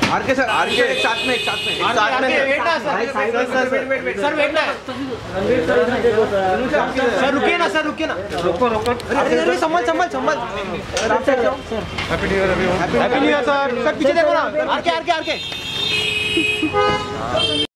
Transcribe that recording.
R K sir, R K एक साथ में वेट ना सर, वेट ना सर, रुकिए ना सर, रुकिए ना, रुको। अरे संभल हैप्पी न्यू ईयर सर। पीछे देखो ना, आरके